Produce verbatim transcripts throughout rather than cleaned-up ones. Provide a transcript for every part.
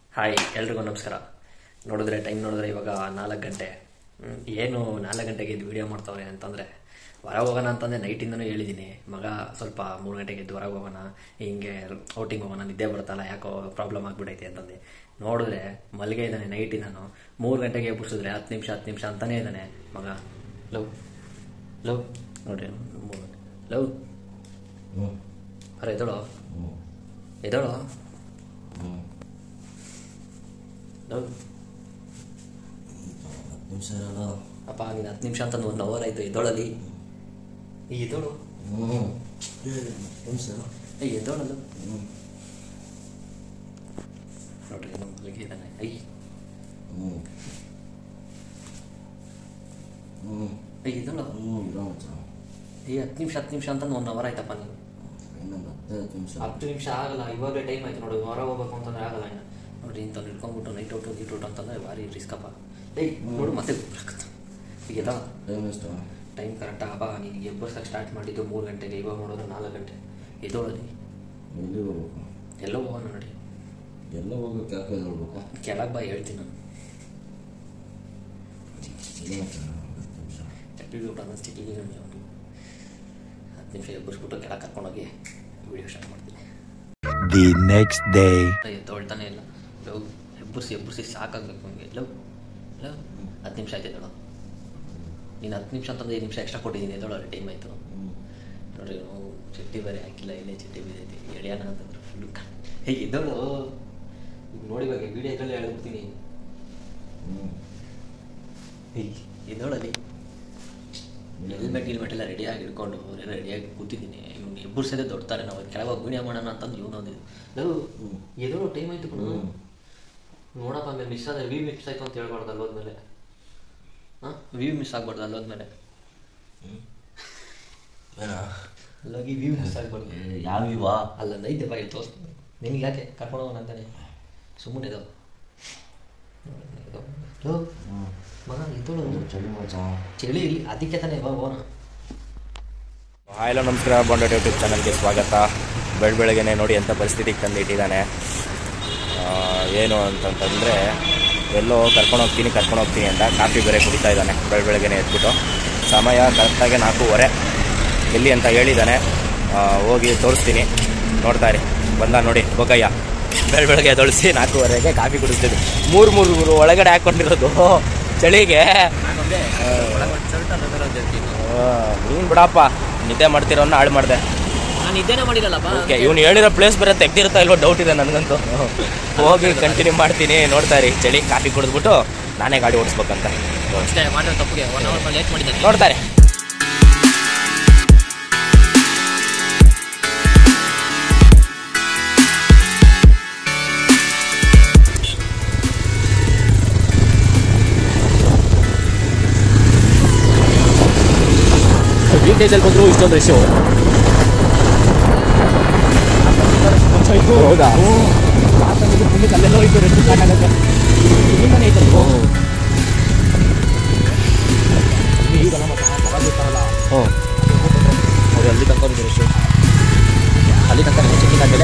Hi ಎಲ್ರಿಗೂ ನಮಸ್ಕಾರ. ನೋಡಿದ್ರೆ ಟೈಮ್ ನೋಡಿದ್ರೆ ಇವಾಗ ನಾಲ್ಕು ಗಂಟೆ. ಏನು ನಾಲ್ಕು ಗಂಟೆಗೆ ಇದು ವಿಡಿಯೋ ಮಾಡ್ತಾವ್ರೆ ಅಂತಂದರೆ ಹೊರಗೆ ಹೋಗೋಣ ಅಂತಂದರೆ ನೈಟಿಂದನೂ ಹೇಳಿದ್ದೀನಿ. ಮಗ ಸ್ವಲ್ಪ ಮೂರು ಗಂಟೆಗೆ ಎದ್ದು ಹೊರಗೆ ಹೋಗೋಣ, ಹಿಂಗೆ ಔಟಿಂಗ್ ಹೋಗೋಣ, ನಿದ್ದೆ ಬರುತ್ತಲ್ಲ, ಯಾಕೋ ಪ್ರಾಬ್ಲಮ್ ಆಗಿಬಿಟ್ಟೈತೆ ಅಂತಂದು ನೋಡಿದ್ರೆ ಮಲ್ಲಿಗೆ ಇದ್ದಾನೆ. ನೈಟಿಂದನು ಮೂರು ಗಂಟೆಗೆ ಎಬ್ಬಿಸಿದ್ರೆ ಹತ್ತು ನಿಮಿಷ ಹತ್ತು ನಿಮಿಷ ಅಂತಲೇ ಇದ್ದಾನೆ ಮಗ. ಲವ್ ಲವ್ ನೋಡ್ರಿ ಮೂರು ಲವ್ ಅರೆ ಎದೋಳು ಎದೋಳು ಲವ್ ಅಪ್ಪ ನೀನು ಹತ್ತು ನಿಮಿಷ ಅಂತಂದು ಒಂದು ಅವರ್ ಆಯಿತು. ಎದ್ದೋಳಲ್ಲಿ ಈ ಎದ್ದೋಳು ಏ ಎದ್ದೋಳಲ್ಲ ನೋಡ್ರಿ ನಮ್ಮ ಮಲ್ಲಿಗೆ ಇದ್ದಾನೆ. ಐ ಐ ಎದ್ದೋಳು ಈ ಹತ್ತು ನಿಮಿಷ ಹತ್ತು ನಿಮಿಷ ಅಂತಂದು ಒಂದು ಅವರ್ ಆಯ್ತಪ್ಪ. ನೀನು ಹತ್ತು ನಿಮಿಷ ಆಗಲ್ಲ, ಇವಾಗಲೇ ಟೈಮ್ ಆಯ್ತು ನೋಡಿ. ಹೊರ ಹೋಗ್ಬೇಕು ಅಂತಂದ್ರೆ ಆಗಲ್ಲ. ಇನ್ನು ನೋಡ್ರಿ ಇಂಥ ಹಿಡ್ಕೊಂಡ್ಬಿಟ್ಟು ನೈಟ್ ಔಟು ಗೀಟ್ ಔಟ್ ಅಂತಂದರೆ ಭಾರಿ ರಿಸ್ಕಪ್ಪ. ಏಯ್ ನೋಡು ಮತ್ತೆ ಈಗೆಲ್ಲ ಟೈಮ್ ಕರೆಕ್ಟಾಗಿ ಹಬ್ಬ. ನೀನು ಎಬ್ಬರ್ಸಕ್ಕೆ ಸ್ಟಾರ್ಟ್ ಮಾಡಿದ್ದು ಮೂರು ಗಂಟೆಗೆ, ಇವಾಗ ನೋಡಿದ್ರೆ ನಾಲ್ಕು ಗಂಟೆ. ಎದ್ದೋಳಲ್ಲಿ ಎಲ್ಲೋ ಹೋಗೋಣ ನೋಡಿ. ಎಲ್ಲ ಹೋಗೋಕೆ ಯಾಕೆ ಹೇಳ್ಬೇಕು? ಕೆಳಗೆ ಬಾ ಹೇಳ್ತೀನಿ ನಾನು. ಚಟ್ಟಿ ಊಟ ಅನ್ನೋ ಚಿಟ್ಟಿಗೆ ಹತ್ತು ನಿಮಿಷ ಎಬ್ಬರಿಸ್ಬಿಟ್ಟು ಕೆಳಗೆ ಕರ್ಕೊಂಡೋಗಿ ವಿಡಿಯೋ ಸ್ಟಾರ್ಟ್ ಮಾಡ್ತೀನಿ. ದಿ ನೆಕ್ಸ್ಟ್ ಡೇ ಎದ್ದೊಳ್ತಾನೆ ಇಲ್ಲ. ಲವ್ ಎಬ್ಬರಿಸಿ ಎಬ್ಬರಿಸಿ ಸಾಕಾಗಬೇಕು ನಮಗೆ. ಲವ್ ಲವ್ ಹತ್ತು ನಿಮಿಷ ಆಯ್ತು ಎದ್ದೋಳು. ನೀನು ಹತ್ತು ನಿಮಿಷ ಅಂತಂದ್ರೆ ಐದು ನಿಮಿಷ ಎಕ್ಸ್ಟ್ರಾ ಕೊಟ್ಟಿದ್ದೀನಿ. ಎದ್ದೋಳು ಅಲ್ಲಿ ಟೈಮ್ ಆಯಿತು ನೋಡ್ರಿ. ನಾವು ಚಟ್ಟಿ ಬೇರೆ ಹಾಕಿಲ್ಲ, ಇಲ್ಲೇ ಚಟ್ಟಿ ಬಿದ್ದೈತಿ. ಎಳೆಯೋಣ ಅಂತಂದ್ರೆ ಫುಲ್ಲು ಹೇಗೆ ಎದ್ದೋಳು ನೋಡಿ. ಇವಾಗ ವೀಡಿಯೋ ಇದರಲ್ಲಿ ಹೇಳ್ಬಿಡ್ತೀನಿ. ಎದ್ದೋಳಲ್ಲಿ ಹೆಲ್ಮೆಟ್ ಗಿಲ್ಮೆಟ್ ಎಲ್ಲ ರೆಡಿಯಾಗಿ ಹಿಡ್ಕೊಂಡು ಅವರೆಲ್ಲ ರೆಡಿಯಾಗಿ ಕೂತಿದ್ದೀನಿ. ಇವ್ನು ಎಬ್ಬರಿಸೋದೇ ದೊಡ್ತಾರೆ. ನಾವು ಕೆಳಗೆ ವಿಡಿಯೋ ಮಾಡೋಣ ಅಂತಂದು ಇವನು ಅಂದಿದ್ದು. ಲವ್ ಎದೋ ಟೈಮ್ ಆಯ್ತು ಕಣ ನೋಡಪ್ಪ. ಆಮೇಲೆ ಮಿಸ್ ಆದರೆ ವಿ ಮಿಸ್ ಆಯಿತು ಅಂತ ಹೇಳ್ಬಾರ್ದು ಅಲ್ಲೋದ್ಮೇಲೆ. ಹಾಂ ವಿ ಮಿಸ್ ಆಗ್ಬಾರ್ದು ಅಲ್ಲೋದ್ಮೇಲೆ. ಅಲ್ಲಾಗಿ ವಿ ಮಿಸ್ ಆಗ್ಬಾರ್ದು. ಯಾವ ಇವಾ ಅಲ್ಲ ನೈತೆ ಬಾಯಿ ತೋರಿಸ್ತೀನಿ ನಿನಗೆ. ಯಾಕೆ ಕರ್ಕೊಂಡು ಹೋಗೋಣ ಅಂತಾನೆ ಸುಮ್ಮನೆ ಇದಾವೆ. ಲವ್ ಮಗ ಎದ್ದೋಳು ಚಳಿ ಮಚ್ಚ ಚಳಿ ಇಲ್ಲಿ ಅದಕ್ಕೆ ತಾನೇ ಇವಾಗ ಹೋಗೋಣ. ಹಾಯ್ ಹಲೋ ನಮಸ್ಕಾರ. ಬಾಂಡೇಡ್ ಯೂಟ್ಯೂಬ್ ಚಾನಲ್ಗೆ ಸ್ವಾಗತ. ಬೆಳ ಬೆಳಗ್ಗೆನೆ ನೋಡಿ ಎಂಥ ಪರಿಸ್ಥಿತಿಗೆ ತಂದಿಟ್ಟಿದ್ದಾನೆ. ಏನು ಅಂತಂತಂದರೆ ಎಲ್ಲೋ ಕರ್ಕೊಂಡು ಹೋಗ್ತೀನಿ ಕರ್ಕೊಂಡು ಹೋಗ್ತೀನಿ ಅಂತ ಕಾಫಿ ಬೇರೆ ಕುಡಿತಾ ಇದ್ದಾನೆ ಬೆಳ ಬೆಳಗ್ಗೆನೆ ಎದ್ಬಿಟ್ಟು. ಸಮಯ ಕರೆಕ್ಟಾಗಿ ನಾಲ್ಕೂವರೆ. ಎಲ್ಲಿ ಅಂತ ಹೇಳಿದ್ದಾನೆ, ಹೋಗಿ ತೋರಿಸ್ತೀನಿ. ನೋಡ್ತಾರೆ ಬಂದ ನೋಡಿ ಹೋಗಯ್ಯ. ಬೆಳ ಬೆಳಗ್ಗೆ ಎದ್ದೊಳಿಸಿ ನಾಲ್ಕೂವರೆಗೆ ಕಾಫಿ ಕುಡಿಸ್ತಿದ್ದೆ. ಮೂರು ಮೂರು ಮೂರು ಒಳಗಡೆ ಹಾಕ್ಕೊಂಡಿರೋದು ಚಳಿಗೆ. ನೀನು ಬಿಡಪ್ಪ ನಿದ್ದೆ ಮಾಡ್ತಿರೋನ್ನ ಹಾಳು ಮಾಡಿದೆ. ನಾನು ನಿದ್ದೆನೇ ಮಾಡಿರಲ್ಲಪ್ಪ. ಓಕೆ ಇವ್ನು ಹೇಳಿರೋ ಪ್ಲೇಸ್ ಬೇರೆ ತೆಗ್ದಿರುತ್ತಾ ಇಲ್ವೋ ಡೌಟ್ ಇದೆ ನನಗಂತೂ. ಹೋಗಿ ಕಂಟಿನ್ಯೂ ಮಾಡ್ತೀನಿ. ನೋಡ್ತಾ ಇರಿ ಚಳಿ. ಕಾಫಿ ಕುಡಿದ್ಬಿಟ್ಟು ನಾನೇ ಗಾಡಿ ಓಡಿಸ್ಬೇಕಂತ ಅಷ್ಟೇ ಮಾಡಿರೋ ತಪ್ಪಿಗೆ ಒನ್ ಅವರ್ ಲೇಟ್ ಮಾಡಿದ್ದಾನೆ. ನೋಡ್ತಾರೆ. ವೀಕ್ ಡೇಸಲ್ಲಿ ಬಂದರೂ ಇಷ್ಟೊಂದು ರೇಷು. ಹೌದಾ? ಅಲ್ಲೆಲ್ಲ ಹೋಯ್ತು ರೆಸ್ಟ್ ಸಾಕಾಗತ್ತೆ. ಇಲ್ಲಿಂದನೇ ಐತೆ ಈಗಲ್ಲ ಮತ್ತೆ ಬರ್ತಾರಲ್ಲ. ಹ್ಞೂ ಅವ್ರು ಅಲ್ಲಿ ತನಕ ರೆಸ್ಟು ಅಲ್ಲಿ ತನಕ ಚೆಕ್ಕಿಂಗ್ ಆದಮೇಲೆ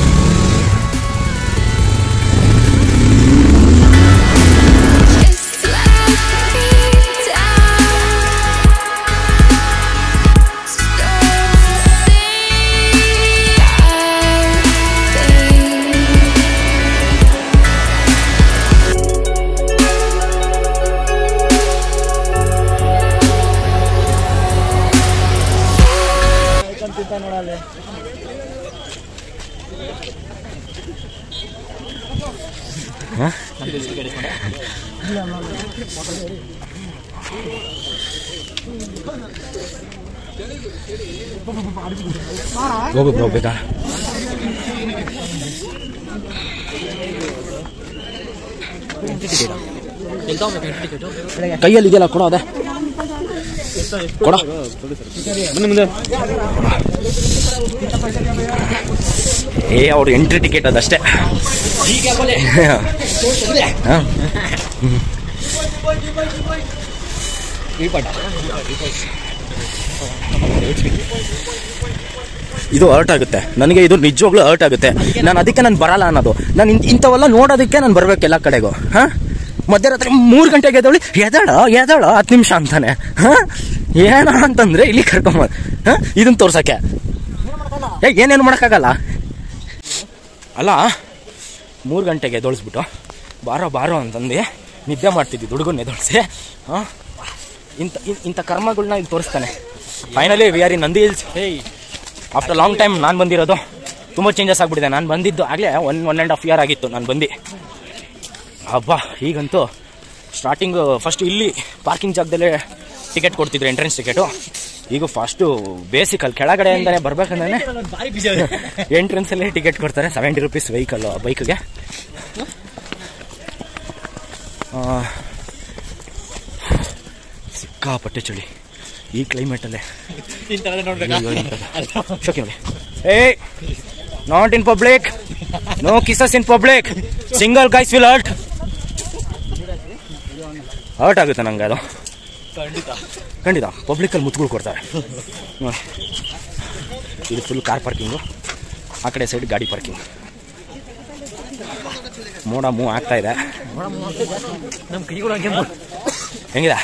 ನೋಡಲ್ಲ. ಹೋಗ್ಬೇಕು ಹೋಗ್ಬೇಕಾ? ಕೈಯಲ್ಲಿ ಇದೆಯಲ್ಲ ಕೊಡೋ. ಅದೇ ಕೊಡ ಬನ್ನಿ ಮುಂದೆ. ಏ ಅವ್ರು ಎಂಟ್ರಿ ಟಿಕೆಟ್ ಅದಷ್ಟೇ. ಈ ಪಟ ಇದು ಹರ್ಟ್ ಆಗುತ್ತೆ ನನಗೆ, ಇದು ನಿಜವಾಗ್ಲೂ ಹರ್ಟ್ ಆಗುತ್ತೆ. ನಾನು ಅದಕ್ಕೆ ನಾನು ಬರಲ್ಲ ಅನ್ನೋದು. ನಾನು ಇಂಥವೆಲ್ಲ ನೋಡೋದಕ್ಕೆ ನಾನು ಬರ್ಬೇಕು ಎಲ್ಲ ಕಡೆಗೂ. ಹಾಂ, ಮಧ್ಯರಾತ್ರಿ ಮೂರು ಗಂಟೆಗೆ ಎದೊಳಿ ಎದಾಳ ಎದಾಳ ಹತ್ತು ನಿಮಿಷ ಅಂತಾನೆ. ಹಾಂ, ಏನ ಅಂತಂದ್ರೆ ಇಲ್ಲಿ ಕರ್ಕೊಂಬ ಹಾಂ ಇದನ್ನ ತೋರ್ಸಕ್ಕೆ ಏ ಏನೇನು ಮಾಡೋಕ್ಕಾಗಲ್ಲ ಅಲ್ಲ. ಮೂರು ಗಂಟೆಗೆ ಎದೊಳಿಸ್ಬಿಟ್ಟು ಬಾರೋ ಬಾರೋ ಅಂತಂದು ನಿದ್ದೆ ಮಾಡ್ತಿದ್ವಿ ಹುಡುಗನ್ನ ಎದೊಳಿಸಿ. ಹಾಂ, ಇಂಥ ಇಂಥ ಕರ್ಮಗಳನ್ನ ಇಲ್ಲಿ ತೋರಿಸ್ತಾನೆ. Finally we are in Nandi hills. After long time ನಾನು ಬಂದಿರೋದು. ತುಂಬ ಚೇಂಜಸ್ ಆಗಿಬಿಟ್ಟಿದೆ. ನಾನು ಬಂದಿದ್ದು ಆಗಲೇ one one and half year ಆಗಿತ್ತು ನಾನು ಬಂದು. ಅಬ್ಬಾ, ಈಗಂತೂ ಸ್ಟಾರ್ಟಿಂಗು ಫಸ್ಟ್ ಇಲ್ಲಿ ಪಾರ್ಕಿಂಗ್ ಜಾಗದಲ್ಲೇ ಟಿಕೆಟ್ ಕೊಡ್ತಿದ್ರು, ಎಂಟ್ರೆನ್ಸ್ ಟಿಕೆಟು. ಈಗ ಫಸ್ಟು ಬೇಸಿಕಲ್ಲಿ ಕೆಳಗಡೆಯಿಂದನೇ ಬರ್ಬೇಕಂದ್ರೆ ಎಂಟ್ರೆನ್ಸಲ್ಲೇ ಟಿಕೆಟ್ ಕೊಡ್ತಾರೆ. ಸೆವೆಂಟಿ ರುಪೀಸ್ ವೆಹಿಕಲ್ಲು ಬೈಕ್ಗೆ. ಸಿಕ್ಕಾಪಟ್ಟೆ ಚಳಿ ಈ ಕ್ಲೈಮೇಟಲ್ಲೇ. ಏ not in public, no kisses in public, single guys will hurt. Hurt ಆಗುತ್ತೆ ನಂಗೆ ಅದು ಖಂಡಿತ ಖಂಡಿತ. ಪಬ್ಲಿಕಲ್ಲಿ ಮುತ್ಗಳು ಕೊಡ್ತಾರೆ. ಇದು ಫುಲ್ ಕಾರ್ ಪಾರ್ಕಿಂಗು, ಆ ಕಡೆ ಸೈಡ್ ಗಾಡಿ ಪಾರ್ಕಿಂಗ್. ಮೋಡ ಮೂವ್ ಆಗ್ತಾ ಇದೆ. ಹೆಂಗಿದೆ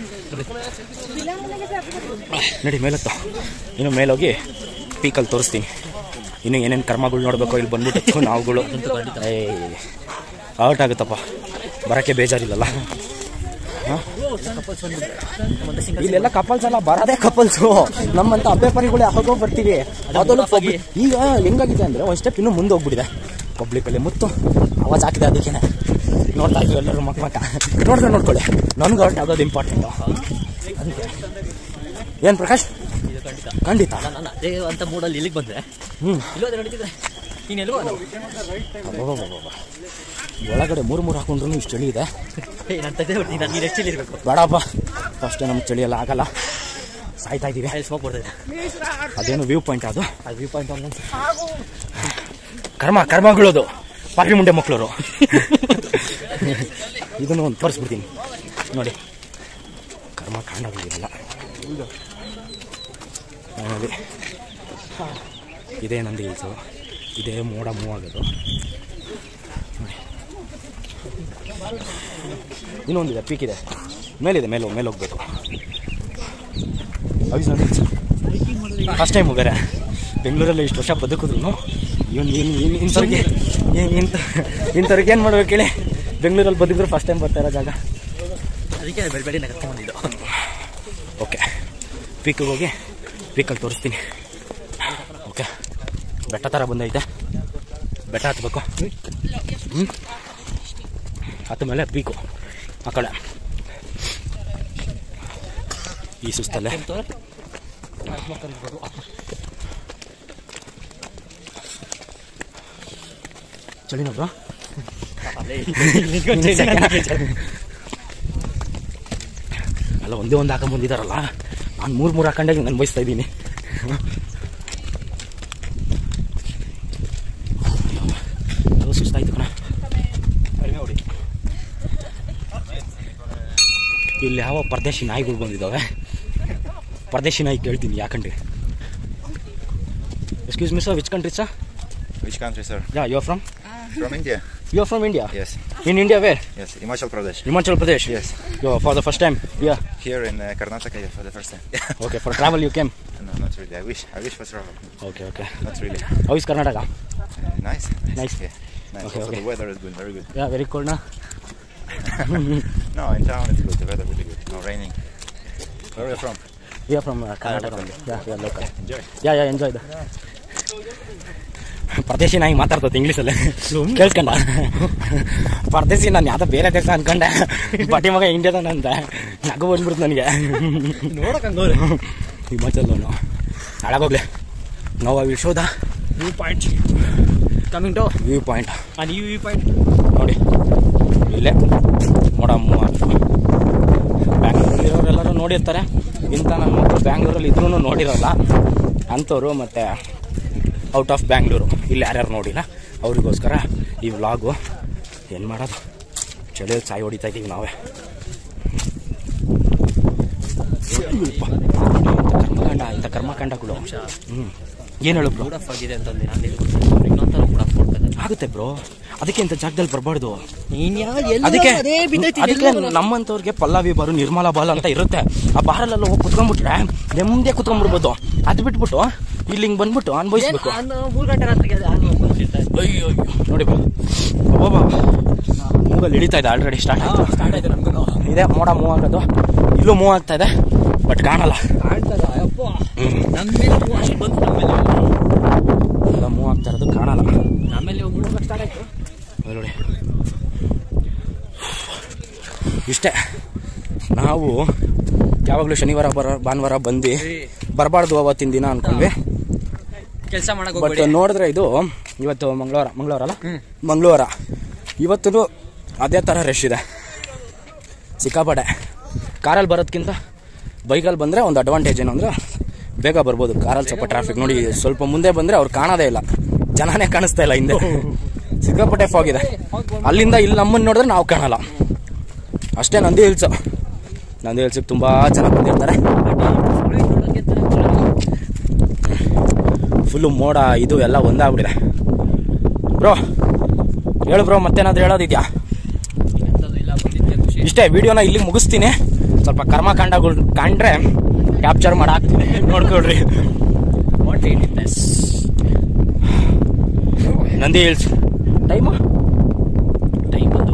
ನಡಿ ಮೇಲತ್ತು. ಇನ್ನು ಮೇಲೋಗಿ ಪೀಕಲ್ಲಿ ತೋರಿಸ್ತೀನಿ ಇನ್ನು ಏನೇನು ಕರ್ಮಗಳು ನೋಡಬೇಕು ಇಲ್ಲಿ ಬಂದ್ಬಿಟ್ಟು ನಾವುಗಳು. ಏ ಔಟ್ ಆಗುತ್ತಪ್ಪ, ಬರೋಕ್ಕೆ ಬೇಜಾರಿಲ್ಲಲ್ಲ. ಇಲ್ಲೆಲ್ಲ ಕಪಲ್ಸ್ ಅಲ್ಲ, ಬರೋದೇ ಕಪಲ್ಸು. ನಮ್ಮಂತ ಅಬ್ಬೆಪರಿಗಳು ಯಾವಾಗೋ ಬರ್ತೀವಿ. ಅದೊಂದು ಪಬ್ಲಿಕ್ ಈಗ ಹೆಂಗಾಗಿದೆ ಅಂದರೆ ಒಂದು ಸ್ಟೆಪ್ ಇನ್ನೂ ಮುಂದೆ ಹೋಗ್ಬಿಟ್ಟಿದೆ. ಪಬ್ಲಿಕಲ್ಲಿ ಮುತ್ತು ಆವಾಜ್ ಹಾಕಿದೆ, ಅದಕ್ಕೆ ನೋಡ್ತಾ ಇದ್ದೀವಿ ಎಲ್ಲರೂ ಮಕ್ಕ ಮಕ್ಕ ನೋಡಿದ್ರೆ ನೋಡ್ಕೊಳ್ಳಿ. ನನಗೆ ಔಟ್ ಆಗೋದು ಇಂಪಾರ್ಟೆಂಟು. ಅದಕ್ಕೆ ಏನು ಪ್ರಕಾಶ್ ಖಂಡಿತ ಅಂತ ಮೂಡಲ್ಲಿ ಇಲ್ಲಿಗೆ ಬಂದರೆ ಹ್ಞೂ ನಡೀತಿದ್ರೆ ನೀನು ಒಳಗಡೆ ಮೂರು ಮೂರು ಹಾಕೊಂಡ್ರು ಇಷ್ಟು ಚಳಿ ಇದೆ. ನೀನು ಎಷ್ಟು ಚಳಿ ಇರಬೇಕು ಬೇಡಪ್ಪ, ಫಸ್ಟ್ ನಮ್ಗೆ ಚಳಿ ಎಲ್ಲ ಆಗಲ್ಲ, ಸಾಯ್ತಾ ಇದ್ದೀವಿ. ಸ್ಮೋಕ್ ಬರ್ತದೆ. ಅದೇನು ವ್ಯೂ ಪಾಯಿಂಟ್, ಅದು ಅದು ವ್ಯೂ ಪಾಯಿಂಟ್ ಅಲ್ಲ, ಕರ್ಮ ಕರ್ಮಗಳದು ಪಾರ್ಟಿ ಮುಂಡೆ ಮಕ್ಕಳವರು. ಇದನ್ನು ಒಂದು ತೋರಿಸ್ಬಿಡ್ತೀನಿ ನೋಡಿ. ಕರ್ಮ ಕಾಣೋದಿಲ್ಲ. ಇದೇ ನಂದಿ ಹಿಲ್ಸು, ಇದೇ ಮೋಡ ಮೂವ್ ಆಗೋದು. ಇನ್ನೊಂದಿದೆ, ಪೀಕ್ ಇದೆ, ಮೇಲಿದೆ, ಮೇಲೆ ಮೇಲೆ ಹೋಗ್ಬೇಕು. ಫಸ್ಟ್ ಟೈಮು ಬೇರೆ ಬೆಂಗಳೂರಲ್ಲಿ ಇಷ್ಟು ವರ್ಷ ಬದುಕಿದ್ರು ಇವನು ಇಂಥವ್ರಿಗೆ ಇಂಥ ಇಂಥವ್ರಿಗೆ ಏನು ಮಾಡ್ಬೇಕು ಹೇಳಿ. ಬೆಂಗಳೂರಲ್ಲಿ ಬದುಕಿದ್ರು ಫಸ್ಟ್ ಟೈಮ್ ಬರ್ತಾ ಇರೋ ಜಾಗ, ಅದಕ್ಕೆ ಬೆಳೆ ಬೆಳೆ ಕರ್ಕೊಂಡ್ಬಂದಿದ್ದು. ಓಕೆ, ಪೀಕಿಗೆ ಹೋಗಿ ಪೀಕಲ್ಲಿ ತೋರಿಸ್ತೀನಿ. ಓಕೆ, ಬೆಟ್ಟ ಥರ ಬಂದೈತೆ, ಬೆಟ್ಟ ಹತ್ಬೇಕು. ಹ್ಞೂ, ಹತ್ತ ಮೇಲೆ ಪೀಕು ಆ ಕಡೆ. ಈ ಸುಸ್ತಲ್ಲೇ ಚಳಿನೊಬ್ರು ಅಲ್ಲ, ಒಂದೇ ಒಂದು ಹಾಕೊಂಡ್ ಬಂದಿದ್ದಾರಲ್ಲ, ನಾನು ಮೂರು ಮೂರು ಹಾಕೊಂಡಾಗ ನಾನು ಬಯಸ್ತಾ ಇದ್ದೀನಿ. ಅದು ಸುಸ್ತಾಯ್ತು ಕಣ. ಇಲ್ಲಿ ಯಾವ ಪರದೇಶಿ ನಾಯಿಗಳು ಬಂದಿದ್ದಾವೆ. ಪರದೇಶಿ ನಾಯಿ ಕೇಳ್ತೀನಿ ಯಾಕಂಡ್ರಿ. Excuse me sir, which country sir? Which country, sir? Yeah, you are from? From India. You are from India? Yes. In India where? Yes, Himachal Pradesh. Himachal Pradesh? Yes. You are for the first time? Yeah. Here in uh, Karnataka, yeah, for the first time. Okay, for travel you came? No, not really. I wish. I wish for travel. Okay, okay. Not really. How is Karnataka? Uh, nice. Nice. Yeah. Nice. Okay, also, okay. the weather is good. Very good. Yeah, very cold now? No, in town it's good. The weather really good. No raining. Where are you from? We are from uh, Karnataka local. only. Yeah, we are local. Enjoy. Yeah, yeah, enjoy that. ಪರದೇಶಿ ನಾಯಿ ಮಾತಾಡ್ತದೆ ಇಂಗ್ಲೀಷಲ್ಲೇ ಕೇಳ್ಕೊಂಡ. ಪರದೇಶಿ ನಾನು ಯಾವುದೋ ಬೇರೆ ದೇಶ ಅನ್ಕೊಂಡೆ, ಬಟ್ಟಿ ಮಗ ಇಂಡಿಯಾದಂತ ನಗು ಬಂದ್ಬಿಡ್ತು ನನಗೆ. ನೋಡಕ್ಕಂಗೋರು ಹಿಮಾಚಲವನು ಹಾಳಾಗೋಗ್ಲಿ. ನಾವು will show the view point coming to view point. ಆ ನೀವು ವ್ಯೂ ಪಾಯಿಂಟ್ ನೋಡಿ, ಇಲ್ಲೇ ಮೋಡ ಮೂವ್ ಆಗ್ತದೆ. ಬ್ಯಾಂಗ್ಳೂರಲ್ಲಿರೋರೆಲ್ಲರೂ ನೋಡಿರ್ತಾರೆ, ಇಂಥ ನನ್ನ ಮಕ್ಕಳು ಬ್ಯಾಂಗ್ಳೂರಲ್ಲಿ ಇದ್ರೂ ನೋಡಿರೋಲ್ಲ ಅಂಥವ್ರು. ಮತ್ತು ಔಟ್ ಆಫ್ ಬ್ಯಾಂಗ್ಳೂರು ಇಲ್ಲಿ ಯಾರ್ಯಾರು ನೋಡಿಲ್ಲ ಅವ್ರಿಗೋಸ್ಕರ ಈ ವ್ಲಾಗು. ಏನು ಮಾಡೋದು, ಚಳಿಯಲ್ಲಿ ಚಾಯ್ ಹೊಡಿತಾ ಇದ್ದೀವಿ ನಾವೇ. ಇಂಥ ಕರ್ಮಕಾಂಡ ಇಂಥ ಕರ್ಮಕಾಂಡಗಳು. ಹ್ಞೂ ಏನು ಹೇಳು ಬ್ರೋ? ಮೂಡ್ ಆಫ್ ಆಗಿದೆ ಅಂತಂದೆ ನಾನು ಇನ್ನೊಂಥರ ಮೂಡ್ ಆಫ್ ಕೊಡ್ತದೆ. ಆಗುತ್ತೆ ಬ್ರೋ, ಅದಕ್ಕೆ ಇಂಥ ಜಾಗದಲ್ಲಿ ಬರಬಾರ್ದು. ಅದಕ್ಕೆ ಅದಕ್ಕೆ ಅದಕ್ಕೆ ನಮ್ಮಂಥವ್ರಿಗೆ ಪಲ್ಲವಿ ಬಾರು ನಿರ್ಮಲಾ ಬಾಲ್ ಅಂತ ಇರುತ್ತೆ. ಆ ಬಾರಲ್ಲೆಲ್ಲ ಹೋಗಿ ಕುತ್ಕೊಂಡ್ಬಿಟ್ರೆ ನೆಮ್ಮದಿಯಾಗಿ ಕುತ್ಕೊಂಡ್ಬಿಡ್ಬೋದು. ಅದು ಬಿಟ್ಬಿಟ್ಟು ಇಲ್ಲಿ ಹಿಂಗೆ ಬಂದ್ಬಿಟ್ಟು ಅನ್ಭವಿಸ್ಬೇಕು. ಮೂರು ಗಂಟೆ ರಾತ್ರಿಗೆ ಅಯ್ಯೋ ಅಯ್ಯೋ ನೋಡಿ ಬ್ರೋ, ಬಾಬಾ ಮೂಗಲ್ಲಿ ಹಿಡಿತಾ ಇದೆ. ಆಲ್ರೆಡಿ ಸ್ಟಾರ್ಟ್ ಆಯ್ತು ಸ್ಟಾರ್ಟ್ ಆಯ್ತು ನಮ್ಗೂ. ಇದೆ ಮೋಡ ಮೂವ್ ಆಗೋದು, ಇಲ್ಲೂ ಮೂವ್ ಆಗ್ತಾ ಇದೆ, ಬಟ್ ಕಾಣಲ್ಲ. ಕಾಣ್ತದ ಅಪ್ಪ ನಮ್ಮ ಮೇಲೆ ಅಷ್ಟು ಬಂತು, ನಮ್ಮ ಮೇಲೆ ಮೂವ್ ಆಗ್ತಾ ಇರೋದು ಕಾಣಲ್ಲ. ಆಮೇಲೆ ಮೂರು ಸ್ಟಾರ್ಟ್ ಆಯ್ತು ನೋಡಿ. ಇಷ್ಟೇ, ನಾವು ಯಾವಾಗಲೂ ಶನಿವಾರ ಬರ ಭಾನುವಾರ ಬಂದು ಬರಬಾರ್ದು ಅವತ್ತಿನ ದಿನ ಅನ್ಕೊಂಡ್ವಿ. ಕೆಲಸ ಮಾಡಕ್ಕೆ ಬಟ್ ನೋಡಿದ್ರೆ ಇದು ಇವತ್ತು ಮಂಗಳವಾರ ಮಂಗಳವಾರ ಅಲ್ಲ ಮಂಗಳವಾರ ಇವತ್ತು ಅದೇ ಥರ ರಶ್ ಇದೆ ಸಿಕ್ಕಾಪಟ್ಟೆ. ಕಾರಲ್ಲಿ ಬರೋದಕ್ಕಿಂತ ಬೈಕಲ್ಲಿ ಬಂದರೆ ಒಂದು ಅಡ್ವಾಂಟೇಜ್ ಏನು ಅಂದರೆ ಬೇಗ ಬರ್ಬೋದು. ಕಾರಲ್ಲಿ ಸ್ವಲ್ಪ ಟ್ರಾಫಿಕ್ ನೋಡಿ, ಸ್ವಲ್ಪ ಮುಂದೆ ಬಂದರೆ ಅವ್ರು ಕಾಣೋದೇ ಇಲ್ಲ, ಜನನೇ ಕಾಣಿಸ್ತಾ ಇಲ್ಲ ಹಿಂದೆ. ಸಿಕ್ಕಾಪಟ್ಟೆ ಫಾಗ್ ಇದೆ. ಅಲ್ಲಿಂದ ಇಲ್ಲಿ ನಮ್ಮನ್ನು ನೋಡಿದ್ರೆ ನಾವು ಕಾಣಲ್ಲ ಅಷ್ಟೇ. ನಂದಿ ಹಿಲ್ಸು ನಂದಿ ಹಿಲ್ಸಿಗೆ ತುಂಬ ಜನ ಬಂದಿರ್ತಾರೆ. ಫುಲ್ಲು ಮೋಡ ಇದು ಎಲ್ಲ ಒಂದಾಗ್ಬಿಟ್ಟಿದೆ. ಬ್ರೋ ಹೇಳು ಬ್ರೋ, ಮತ್ತೇನಾದ್ರೂ ಹೇಳೋದಿದ್ಯಾ? ಇಷ್ಟೇ, ವಿಡಿಯೋನ ಇಲ್ಲಿ ಮುಗಿಸ್ತೀನಿ. ಸ್ವಲ್ಪ ಕರ್ಮಕಾಂಡಗಳು ಕಂಡ್ರೆ ಕ್ಯಾಪ್ಚರ್ ಮಾಡಿ ಹಾಕ್ತೀನಿ, ನೋಡ್ಕೊಳ್ರಿ. ನಂದಿ ಹಿಲ್ಸ್ ಟೈಮು ಟೈಮ್ ಬಂದು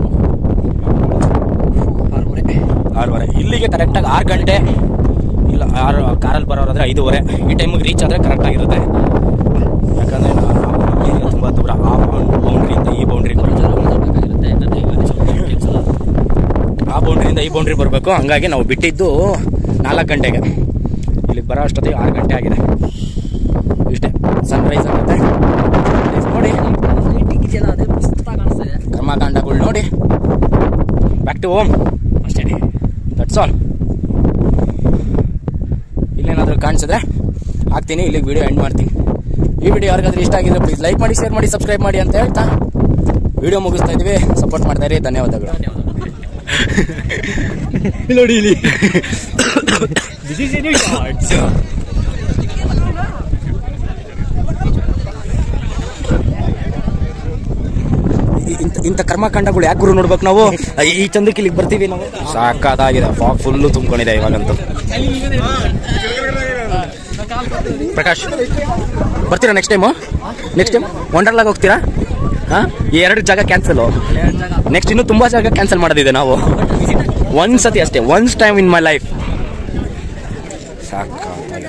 ಆರೂವರೆ ಆರೂವರೆ ಇಲ್ಲಿಗೆ ಕರೆಕ್ಟಾಗಿ ಆರು ಗಂಟೆ ಇಲ್ಲ, ಆರು ಕಾರಲ್ಲಿ ಬರೋರಾದ್ರೆ ಐದೂವರೆ ಈ ಟೈಮಿಗೆ ರೀಚ್ ಆದರೆ ಕರೆಕ್ಟಾಗಿರುತ್ತೆ. ಯಾಕಂದರೆ ನಾವು ತುಂಬ ದೂರ ಆ ಬೌಂಡ್ರಿಯಿಂದ ಈ ಬೌಂಡ್ರಿ ಆ ಬೌಂಡ್ರಿಯಿಂದ ಈ ಬೌಂಡ್ರಿ ಬರಬೇಕು. ಹಂಗಾಗಿ ನಾವು ಬಿಟ್ಟಿದ್ದು ನಾಲ್ಕು ಗಂಟೆಗೆ, ಇಲ್ಲಿಗೆ ಬರೋ ಅಷ್ಟೊತ್ತಿಗೆ ಆರು ಗಂಟೆ ಆಗಿದೆ. ಇಷ್ಟೇ, ಸನ್ರೈಸ್ ಆಗುತ್ತೆ ನೋಡಿ. ಕರ್ಮಕಾಂಡಗಳು ನೋಡಿ. ಬ್ಯಾಕ್ ಟು ಹೋಮ್ ಅಷ್ಟೇ, ದಟ್ಸ್ ಆಲ್. ಇಲ್ಲೇನಾದರೂ ಕಾಣಿಸಿದ್ರೆ ಹಾಕ್ತೀನಿ, ಇಲ್ಲಿಗೆ ವಿಡಿಯೋ ಎಂಡ್ ಮಾಡ್ತೀನಿ. ಈ ವಿಡಿಯೋ ಯಾರಿಗಾದ್ರೂ ಇಷ್ಟ ಆಗಿದ್ರೆ ಪ್ಲೀಸ್ ಲೈಕ್ ಮಾಡಿ, ಶೇರ್ ಮಾಡಿ, ಸಬ್ಸ್ಕ್ರೈಬ್ ಮಾಡಿ ಅಂತ ಹೇಳ್ತಾ ವಿಡಿಯೋ ಮುಗಿಸ್ತಾ ಇದ್ವಿ. ಸಪೋರ್ಟ್ ಮಾಡ್ತಾ ಇರಿ, ಧನ್ಯವಾದಗಳು. ನೋಡಿ ಇಲ್ಲಿ ಇಂಥ ಕರ್ಮಕಾಂಡಗಳು ಯಾಕೆ ಗುರು ನೋಡ್ಬೇಕು ನಾವು? ಈ ಚಂದಕ್ಕೆ ಇಲ್ಲಿಗೆ ಬರ್ತೀವಿ ನಾವು. ಸಾಕಾಗಿದೆ, ಫಾಗ್ ಫುಲ್ಲು ತುಂಬ್ಕೊಂಡಿದೆ ಇವಾಗಂತೂ. ಪ್ರಕಾಶ್ ಬರ್ತೀರಾ ನೆಕ್ಸ್ಟ್ ಟೈಮು? ನೆಕ್ಸ್ಟ್ ಟೈಮ್ ವಂಡರ್ಲಾಗ್ ಹೋಗ್ತೀರಾ? ಹಾಂ, ಈ ಎರಡು ಜಾಗ ಕ್ಯಾನ್ಸಲು. ನೆಕ್ಸ್ಟ್ ಇನ್ನೂ ತುಂಬ ಜಾಗ ಕ್ಯಾನ್ಸಲ್ ಮಾಡೋದಿದೆ ನಾವು. ಒಂದು ಸತಿ ಅಷ್ಟೇ, once time in my life. ಸಾಕಾಗಿದೆ.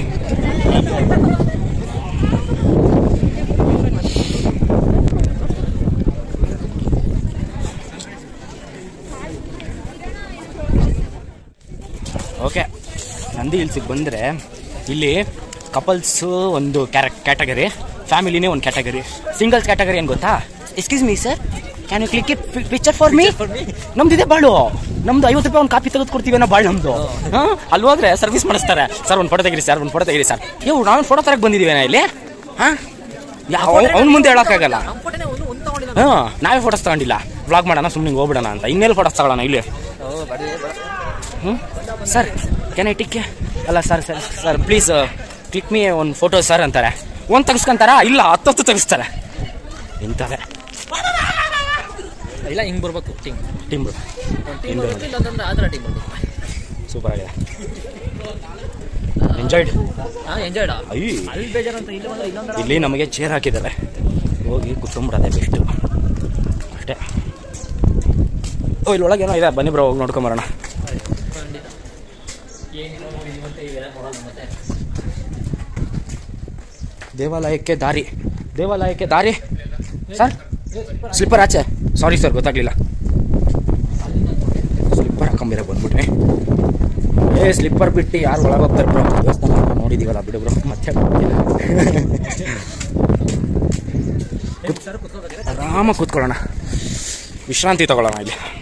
ಓಕೆ, ನಂದಿ ಹಿಲ್ಸಿಗೆ ಬಂದರೆ ಇಲ್ಲಿ ಕಪಲ್ಸು ಒಂದು ಕ್ಯಾರೆ ಕ್ಯಾಟಗರಿ, ಫ್ಯಾಮಿಲಿನೇ ಒಂದು ಕ್ಯಾಟಗರಿ, ಸಿಂಗಲ್ಸ್ ಕ್ಯಾಟಗರಿ ಏನು ಗೊತ್ತಾ? Excuse me sir, can you click it picture for me? ನಮ್ದು ಇದೆ ಬಾಳು, ನಮ್ದು ಐವತ್ತು ರೂಪಾಯಿ ಒಂದು ಕಾಪಿ ತೆಗೆದು ಕೊಡ್ತೀವಿ ಅನ್ನೋ ಬಾಳು ನಮ್ದು. ಹಾಂ, ಅಲ್ಲಿ ಹೋದ್ರೆ ಸರ್ವಿಸ್ ಮಾಡಿಸ್ತಾರೆ. ಸರ್ ಒಂದು ಫೋಟೋ ತೆಗಿರಿ ಸರ್, ಒಂದು ಫೋಟೋ ತೆಗಿರಿ ಸರ್. ಇವು ನಾವು ಫೋಟೋ ತರಕ್ಕೆ ಬಂದಿದ್ದೀವಿ ನಾ ಇಲ್ಲಿ. ಹಾಂ, ಅವ್ನ ಮುಂದೆ ಹೇಳೋಕ್ಕಾಗಲ್ಲ. ಹಾಂ, ನಾವೇ ಫೋಟೋಸ್ ತಗೊಂಡಿಲ್ಲ, ವ್ಲಾಗ್ ಮಾಡೋಣ ಸುಮ್ಮನೆ ಹೋಗ್ಬಿಡೋಣ ಅಂತ. ಇನ್ನೆಲ್ಲಿ ಫೋಟೋಸ್ ತಗೊಳ್ಳೋಣ ಇಲ್ಲಿ? ಹ್ಞೂ ಸರ್, ಕ್ಯಾನ್ ಐ ಟಿಕ್? ಅಲ್ಲ sir sir sir please click me ಒಂದು ಫೋಟೋ ಸರ್ ಅಂತಾರೆ. ಒಂದು ತೆಗಿಸ್ಕೊಂತಾರ? ಇಲ್ಲ, ಹತ್ತತ್ತು ತೆಗಿಸ್ತಾರೆ. ಇಂಥವೇ ಇಲ್ಲ, ಹಿಂಗೆ ಬರ್ಬೇಕು. ಟೀಮ್ ಟೀಮ್ ಸೂಪರ್ ಆಗಿದೆ. ಎಂಜಾಯ್ಡ್ ಎಂಜಾಯ್ಡ್ ಅಯ್ಯ, ಅಲ್ಲಿ ಬೇಜಾರಂತ ಇಲ್ಲಿ ಬಂದ್ರೆ ಇನ್ನೊಂದು ಇಲ್ಲಿ ನಮಗೆ ಚೇರ್ ಹಾಕಿದ್ದಾರೆ, ಹೋಗಿ ಕುತ್ಕೊಂಡ್ಬಿಡೋದೆ ಬೆಸ್ಟು ಅಷ್ಟೇ. ಓ, ಇಲ್ಲಿ ಒಳಗೆ ಏನೋ ಇದೆ, ಬನ್ನಿ ಬ್ರೋ ಹೋಗಿ ನೋಡ್ಕೊಂಬರೋಣ. ದೇವಾಲಯಕ್ಕೆ ದಾರಿ, ದೇವಾಲಯಕ್ಕೆ ದಾರಿ ಸರ್. ಸ್ಲಿಪ್ಪರ್ ಆಚೆ, ಸಾರಿ ಸರ್ ಗೊತ್ತಾಗ್ಲಿಲ್ಲ. ಸ್ಲಿಪ್ಪರ್ ಹಾಕೊಂಬಿರ ಬಂದ್ಬಿಟ್ರಿ. ಏ ಸ್ಲಿಪ್ಪರ್ ಬಿಟ್ಟು ಯಾರು ಒಳಗೆ ಹೋಗ್ತಾರೆ ಬ್ರೋ? ದೇವಸ್ಥಾನ ನೋಡಿದೀವಲ್ಲ ಬಿಡು ಬ್ರೋ, ಮತ್ತೆ ಆರಾಮಾಗಿ ಕೂತ್ಕೊಳ್ಳೋಣ, ವಿಶ್ರಾಂತಿ ತಗೊಳ್ಳೋಣ ಇಲ್ಲಿ.